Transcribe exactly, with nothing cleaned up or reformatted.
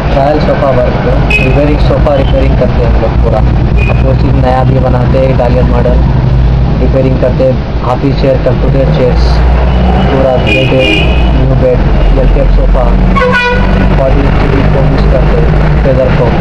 Trial sofa work, repairing sofa repairing करते हैं हम लोग पूरा। अपोजिट नया भी बनाते हैं, इटालियन मॉडल रिपेयरिंग करते हैं। ऑफिस चेयर, कंप्यूटर चेयर्स, पूरा bed, new bed, velvet sofa, body को यूज़ करते हैं, फेदर को